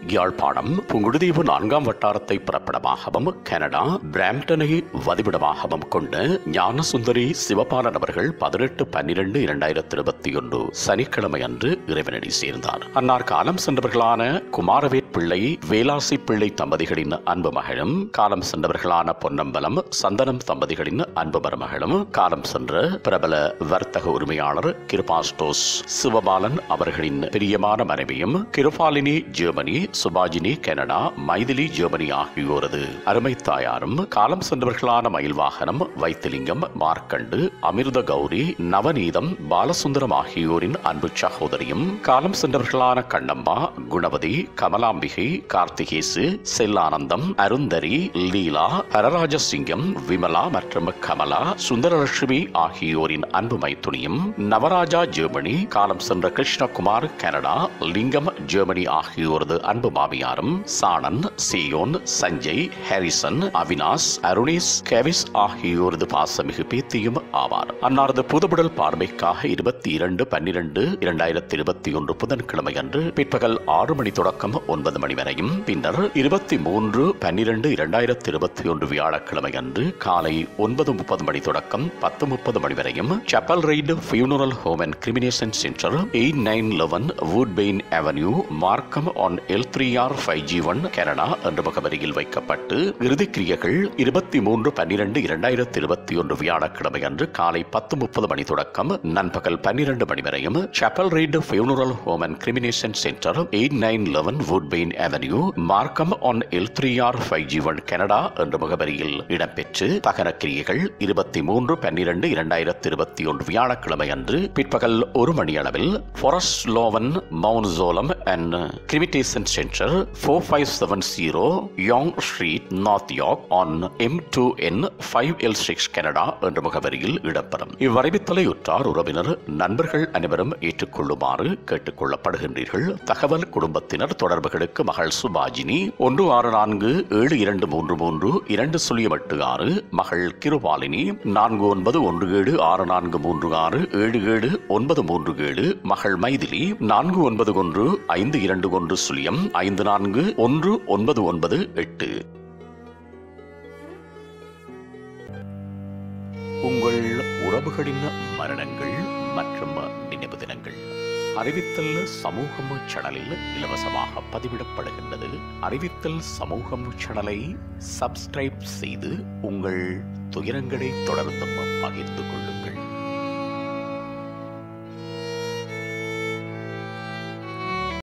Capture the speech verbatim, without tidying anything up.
யாழ்ப்பாணம் புங்குடுதீவு நான்காம் வட்டாரத்தை பிறப்பிடமாகவும் கனடா பிராம்டனை வதிவிடமாகவும் கொண்ட ஞானசுந்தரி சிவபாலன் அவர்கள் பதினெட்டு பன்னிரண்டு இரண்டாயிரத்தி இருபத்தி ஒன்று சனிக்கிழமை அன்று இறைவனடி சேர்ந்தார். அன்னார் காலம் சென்றவர்களான குமாரவேட் பிள்ளை வேலாசி பிள்ளை தம்பதிகளின் அன்பு மகளும், காலம் சென்றவர்களான பொன்னம்பலம் சந்தனம் தம்பதிகளின் அன்பு மருமகளும், காலம் சென்ற பிரபல வர்த்தக உரிமையாளர் கிருபாஸ்டோஸ் சிவபாலன் அவர்களின் பிரியமான மனைவியும், Kirubalini Germany, Subajini Canada, Maithili Germany ஆகியோரது அருமை தாயாரும், காலம் சென்றவர்களான மயில்வாகனம் வைத்திலிங்கம், மார்க்கண்டு, அமிர்த கௌரி, நவநீதம், பாலசுந்தரம் ஆகியோரின் அன்பு சகோதரியும், காலம் சென்றவர்களான கண்ணம்மா, குணவதி, கமலாம்பிகை, கார்த்திகேசு, செல்லானந்தம், அருந்தரி, லீலா, ஹரராஜசிங்கம், விமலா மற்றும் கமலா, சுந்தரலட்சுமி ஆகியோரின் அன்பு மைத்துனியும், நவராஜா ஜெர்மனி, காலம் சென்ற கிருஷ்ணகுமார் கனடா, லிங்கம் ஜெர்மனி ஆகியோரது அன்பு மாமியாரும், சாணன், சியோன், சஞ்சய், ஹாரிசன், அவினாஷ், அருணேஷ், கெவிஸ் ஆகியோரது பாசமிகு பேத்தியும் ஆவார். அன்னாரது புதுபுடல் பார்வைக்காக இருபத்தி இரண்டு பன்னிரண்டு இரண்டாயிரத்தி இருபத்தி ஒன்று புதன்கிழமை அன்று பிற்பகல் ஆறு மணி தொடக்கம் ஒன்பது மணி வரையும், பின்னர் இருபத்தி மூன்று பன்னிரண்டு இரண்டாயிரத்தி இருபத்தி ஒன்று வியாழக்கிழமை அன்று காலை ஒன்பது முப்பது மணி தொடக்கம் பத்து முப்பது மணி வரையும் chapel ride funeral home and cremation centre eight nine eleven Woodbine avenue, Markham ON L three R five G one Canada என்ற முகவரியில் வைக்கப்பட்டு இறுதிக்கிரியைகள் இருபத்தி மூன்று பன்னிரண்டு இரண்டாயிரத்தி இருபத்தி ஒன்று வியாழக்கிழமை அன்று காலை பத்து முப்பது மணி தொடக்கம் நண்பகல் பன்னிரண்டு மணி வரையும் chapel ride funeral home and cremation centre eight nine eleven Woodbine avenue, Markham ON L three R five G one Canada என்ற முகவரியில் இடம்பெற்று தகன கிரியைகள் இருபத்தி மூன்று பன்னிரண்டு இரண்டாயிரத்தி இருபத்தி ஒன்று வியாழக்கிழமை அன்று பிற்பகல் ஒரு மணி அளவில் forest lawn mausoleum and cremation centre four five seven zero Yonge street, North York ON M two N five L six Canada என்ற முகவரியில் இடம்பெறும். இவ்வறிவித்தலை உற்றார் உறவினர் நண்பர்கள் அனைவரும் ஏற்றுக்கொள்ளுமாறு கேட்டுக் கொள்ளப்படுகின்றீர்கள். தகவல் குடும்பத்தினர் தொடர்புகளுக்கு மகள் சுபாஜினி ஒன்று ஆறு நான்கு ஏழு இரண்டு மூன்று மூன்று இரண்டு சுழியம் எட்டு ஆறு, மகள் கிருபாலினி நான்கு ஒன்பது ஒன்று ஏழு ஆறு நான்கு மூன்று ஆறு ஏழு ஏழு ஒன்பது மூன்று ஏழு, மகள் மைதிலி நான்கு ஒன்பது ஒன்று ஐந்து இரண்டு ஒன்று சுழியம் ஐந்து நான்கு ஒன்று ஒன்பது ஒன்பது எட்டு. உங்கள் உறவுகளின் மரணங்கள் மற்றும் நினைவு தினங்கள் அறிவித்தல் சமூகம் சேனலில் இலவசமாக பதிவிடப்படுகின்றது. அறிவித்தல் சமூகம் சேனலை சப்ஸ்கிரைப் செய்து உங்கள் துயரங்களை தொடர்ந்து பகிர்ந்து கொள்ளுங்கள்.